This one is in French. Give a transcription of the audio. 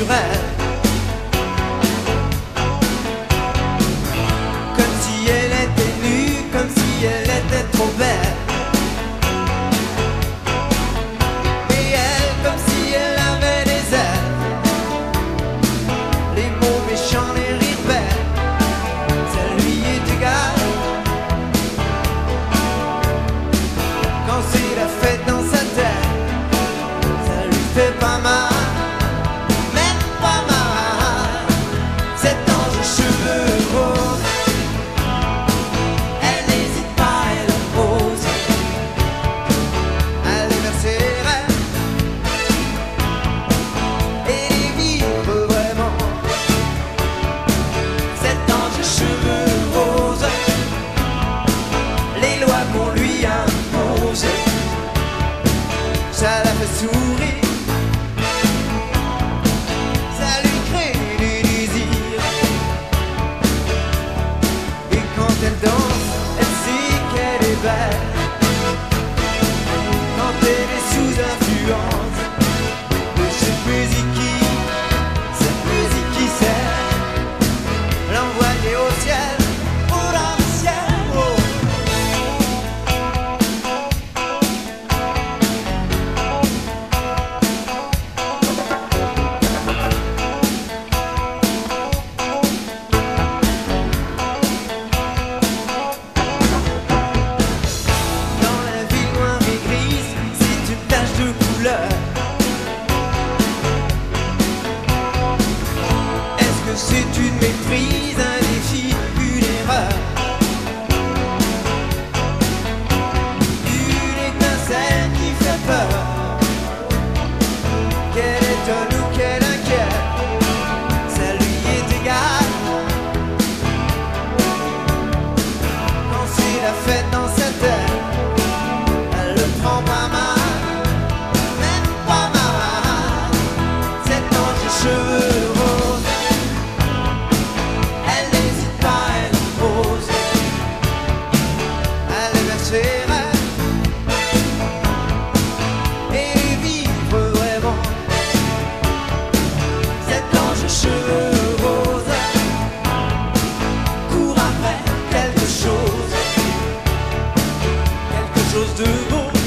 sur elle, comme si elle était nue, comme si elle était trop belle. Et elle, comme si elle avait des ailes, les mots méchants, les rires belles, ça lui est égal. Quand c'est la fête dans sa tête, ça lui fait pas mal. Ça la fait sourire, ça lui crée des désirs. Et quand elle danse, elle sait qu'elle est belle. Quand elle est sous influence de cette musique qui sait l'envoyer au ciel, dans le ciel. Oh. Est-ce que c'est une méprise, un défi, une erreur, une étincelle qui fait peur, qu'elle étonne ou qu'elle inquiète, ça lui est égal. Quand c'est la fête dans sa tête, elle le prend pas mal. Cheveux roses, elle n'hésite pas, elle pose, elle verse ses rêves et vivre vraiment. Cet ange cheveux roses court après quelque chose de beau.